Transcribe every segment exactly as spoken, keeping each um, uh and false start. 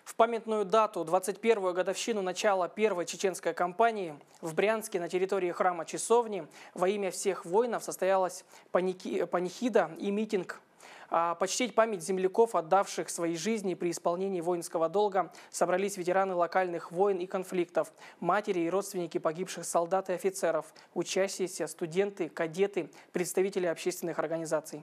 В памятную дату, двадцать первую годовщину начала первой чеченской кампании, в Брянске на территории храма Часовни во имя всех воинов состоялась панихида и митинг. Почтить память земляков, отдавших свои жизни при исполнении воинского долга, собрались ветераны локальных войн и конфликтов, матери и родственники погибших солдат и офицеров, учащиеся, студенты, кадеты, представители общественных организаций.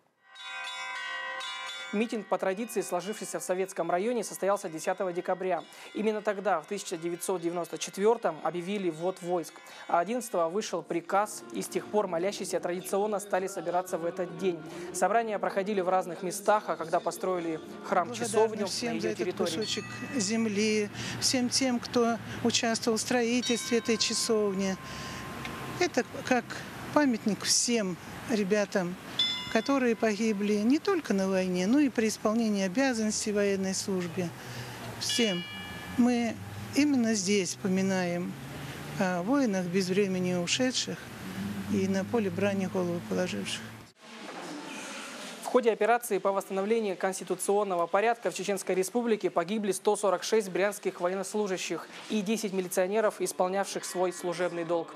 Митинг по традиции, сложившийся в Советском районе, состоялся десятого декабря. Именно тогда, в тысяча девятьсот девяносто четвёртом, объявили ввод войск. А одиннадцатого вышел приказ, и с тех пор молящиеся традиционно стали собираться в этот день. Собрания проходили в разных местах, а когда построили храм-часовню на ее территории. Кусочек земли, всем тем, кто участвовал в строительстве этой часовни. Это как памятник всем ребятам, которые погибли не только на войне, но и при исполнении обязанностей в военной службе. Всем. Мы именно здесь поминаем о воинах без времени ушедших и на поле брани голову положивших. В ходе операции по восстановлению конституционного порядка в Чеченской Республике погибли сто сорок шесть брянских военнослужащих и десять милиционеров, исполнявших свой служебный долг.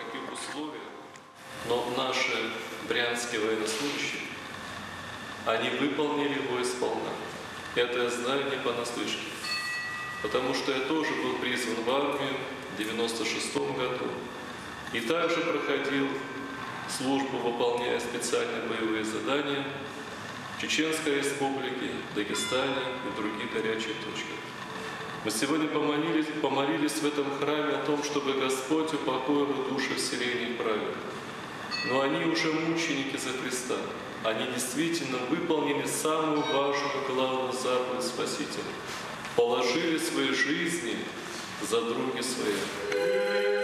Но наши брянские военнослужащие, они выполнили его сполна. Это я знаю не понаслышке, потому что я тоже был призван в армию в девяносто шестом году и также проходил службу, выполняя специальные боевые задания в Чеченской Республике, Дагестане и других горячих точках. Мы сегодня помолились, помолились в этом храме о том, чтобы Господь упокоил души в селении праведных. Но они уже мученики за Христа. Они действительно выполнили самую важную, главную заповедь Спасителя. Положили свои жизни за други свои.